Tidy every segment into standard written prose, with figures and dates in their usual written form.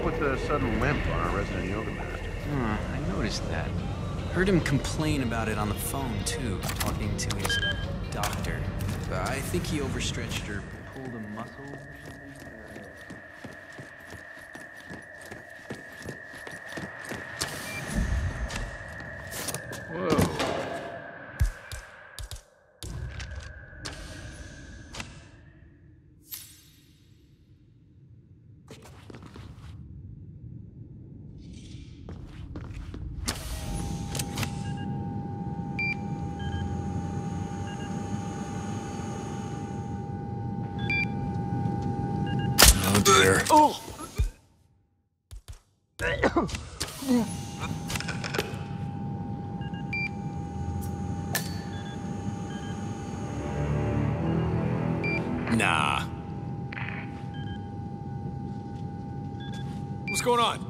with the sudden limp on our resident yoga master? I noticed that. Heard him complain about it on the phone, too, talking to his doctor. I think he overstretched or pulled a muscle or something. Whoa. Oh dear. Oh! Nah. What's going on?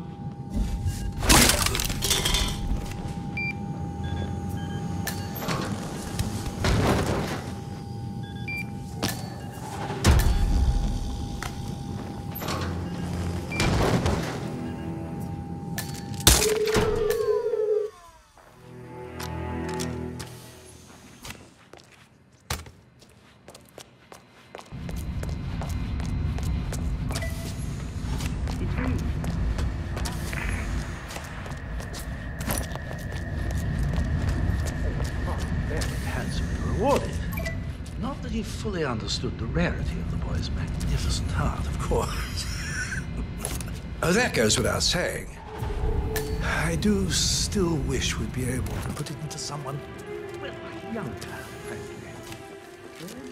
Rewarded. Not that he fully understood the rarity of the boy's magnificent heart, of course. Oh, that goes without saying. I do still wish we'd be able to put it into someone, well, younger, frankly.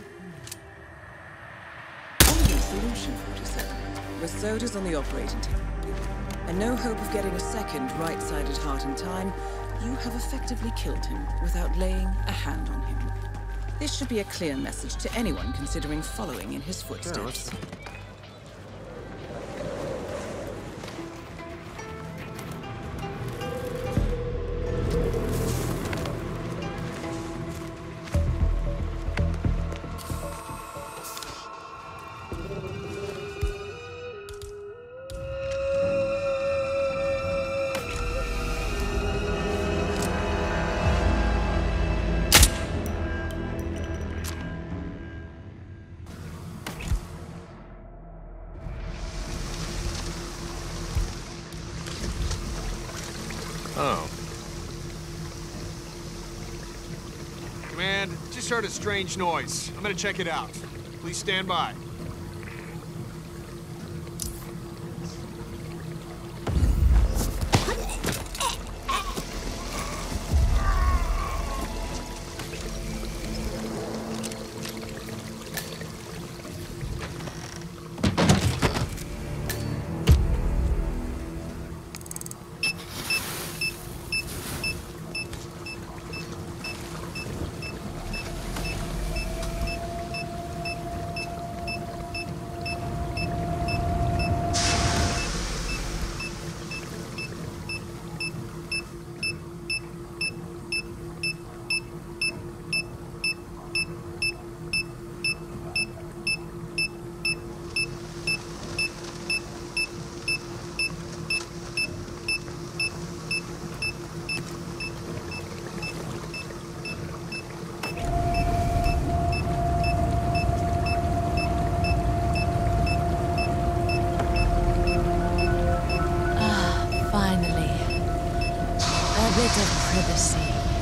Only solution, 47. With sodas on the operating table, and no hope of getting a second right-sided heart in time, you have effectively killed him without laying a hand on him. This should be a clear message to anyone considering following in his footsteps. Oh. Command, just heard a strange noise. I'm gonna check it out. Please stand by. Privacy.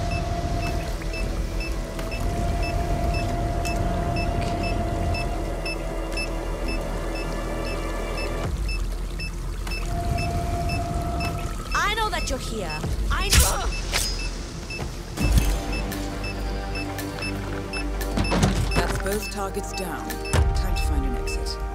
I know that you're here. I know. That's both targets down. Time to find an exit.